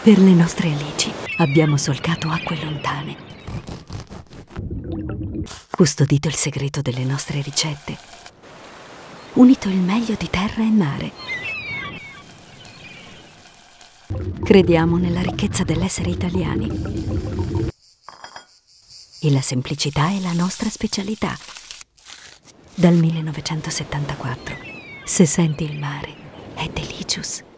Per le nostre alici abbiamo solcato acque lontane, custodito il segreto delle nostre ricette, unito il meglio di terra e mare. Crediamo nella ricchezza dell'essere italiani e la semplicità è la nostra specialità. Dal 1974, se senti il mare, è delicious.